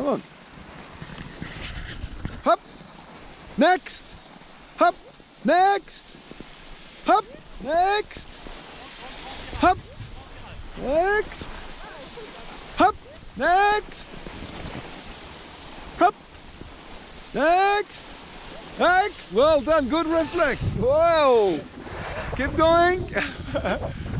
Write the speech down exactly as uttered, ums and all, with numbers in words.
Come on. Hop. Next. Hop. Next. Hop. Next. Hop. Next. Hop. Next. Hop. Next. Next. Well done. Good reflex. Wow. Keep going.